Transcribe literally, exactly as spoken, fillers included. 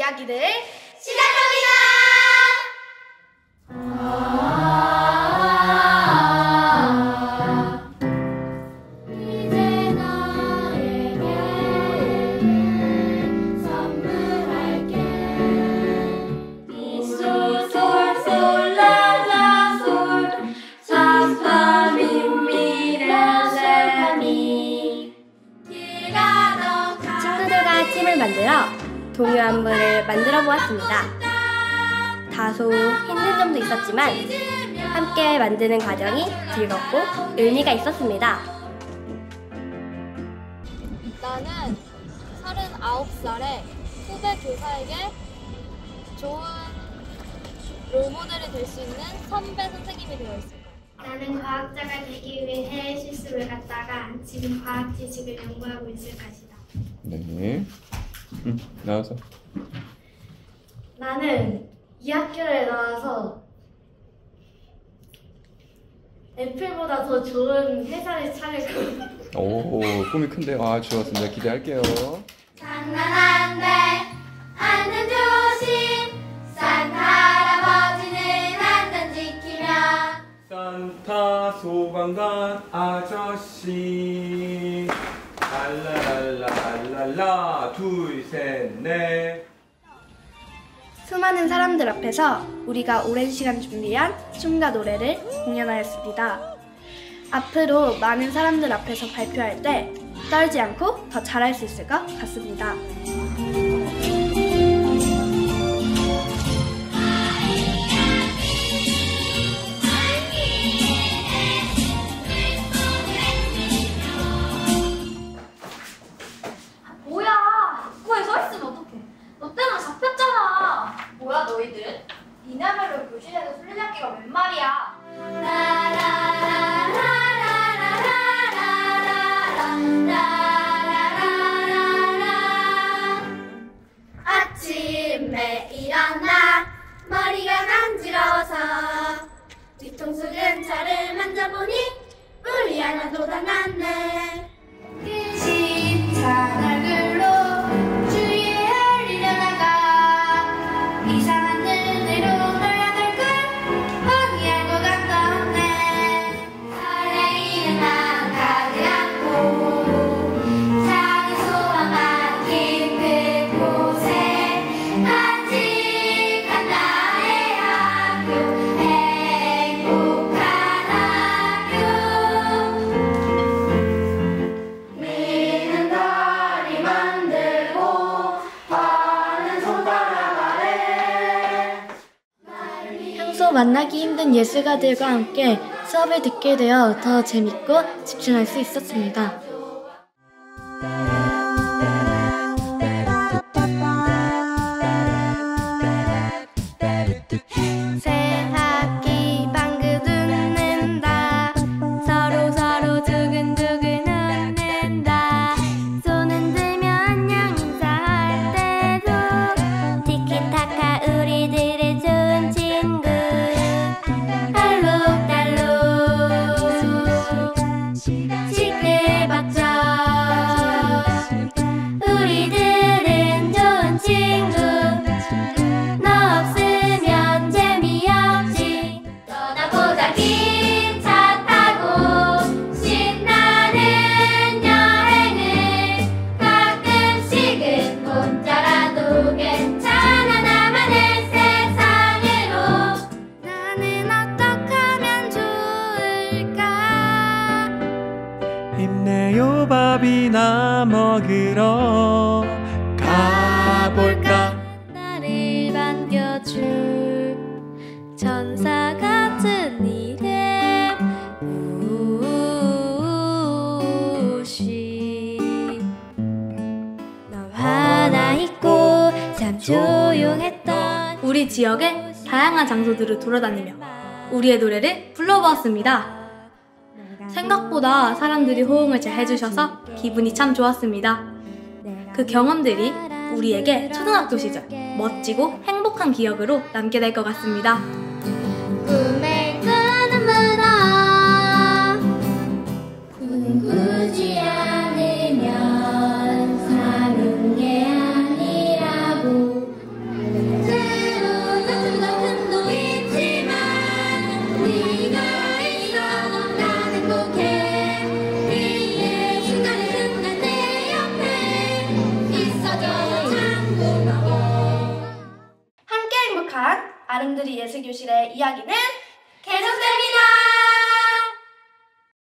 이야기들 시작합니다. 친구들과 팀을 만들어 동요 안무를 만들어 보았습니다. 다소 힘든 점도 있었지만 함께 만드는 과정이 즐겁고 의미가 있었습니다. 나는 서른아홉 살의 후배 교사에게 좋은 롤모델이 될 수 있는 선배 선생님이 되어 있습니다. 나는 과학자가 되기 위해 실습을 갔다가 지금 과학 지식을 연구하고 있을 것이다. 네. 응, 나와서. 나는 이 학교에 나와서 애플보다 더 좋은 회사를 차릴 겁니다. 오, 꿈이 큰데. 아, 좋았습니다. 기대할게요. 장난한데 안전 조심. 산타 할아버지는 안전 지키며. 산타 소방관 아저씨 랄라랄라랄라 둘 셋 넷. 수많은 사람들 앞에서 우리가 오랜 시간 준비한 춤과 노래를 공연하였습니다. 앞으로 많은 사람들 앞에서 발표할 때 떨지 않고 더 잘할 수 있을 것 같습니다. 뭐야! 입구에 서 있으면 어떡해? 너 때문에 잡혔잖아! 뭐야 너희들은? 니네말로 교실에서 술래잡기가 웬 말이야? 아침에 일어나 머리가 간지러워서 뒤통수 근처를 만져보니 물이 하나 돋아났네. 시찬 얼굴로 주위에 흘리려다가 이상한 눈으로 놀아둘 걸 뻔히 알고 간 건데. 설레이는 마음 가득 안고 작은 소망 담긴 그곳에 간직한 나의 학교, 행복한 학교. 미는 다리 만들고 파는 손가락 아래. 평소 만나기 힘든 예술가들과 함께 수업을 듣게 되어 더 재밌고 집중할 수 있었습니다. 새 학기 방긋 웃는다. 서로 서로 두근두근 웃는다. 손은 들며 안녕 인사할 때도 티키타카 우리들의 좋은 친구. 알록달록 시끌벅적 우리들은 좋은 친구. 너 없으면 재미없지. 떠나보자 기차 타고 신나는 여행을. 가끔씩은 혼자라도 괜찮아 나만의 세상으로. 나는 어떡하면 좋을까. 힘내요 밥이나 먹으러 가볼까. 나를 반겨줄 천사 같은 이름 우시. 너와 나 있고 참 조용했던 우리 지역의 다양한 장소들을 돌아다니며 우리의 노래를 불러보았습니다. 생각보다 사람들이 호응을 잘 해주셔서 기분이 참 좋았습니다. 그 경험들이 우리에게 초등학교 시절 멋지고 행복한 기억으로 남게 될 것 같습니다. 꿈을 꾸는 문어. 꿈은 꾸지 않으면 사는 게 아니라고. 아름드리 예술교실의 이야기는